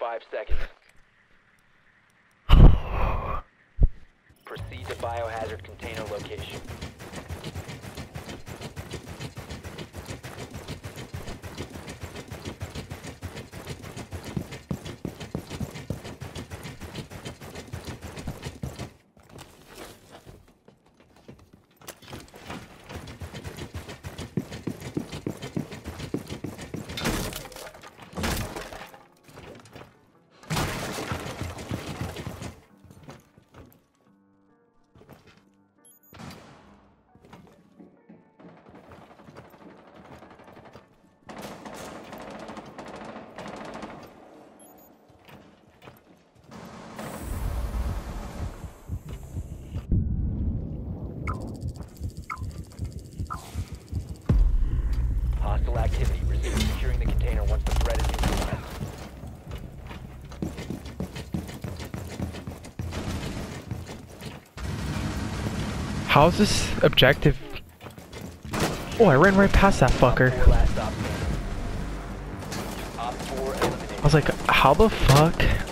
5 seconds. Proceed to biohazard container location. Hostile activity. Resume securing the container once the threat is neutralized. How's this objective? Oh, I ran right past that fucker. Last stop standing. Op 4 eliminated. I was like, how the fuck?